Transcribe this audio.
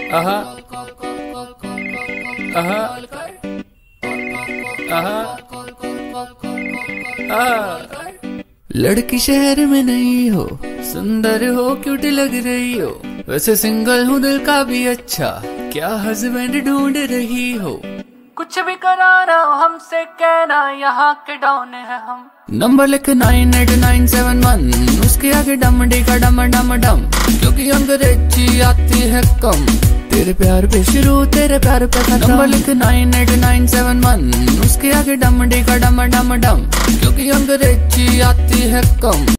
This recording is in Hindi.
आहा आहा आहा आहा। लड़की शहर में नहीं हो, सुंदर हो, क्यूट लग रही हो, वैसे सिंगल हूँ दिल का भी अच्छा, क्या हस्बैंड ढूंढ रही हो? कुछ भी कराना हमसे कहना, यहाँ के डॉन है हम। नंबर लिख 989711, उसके आगे डम डेगा डम डम डम, क्योंकि अंग्रेजी आती है कम। तेरे प्यार पे शुरू, तेरे प्यार पे खत्म। नंबर लिख 989711, उसके आगे डम डेगा डम डम डम, क्योंकि अंग्रेजी आती है कम।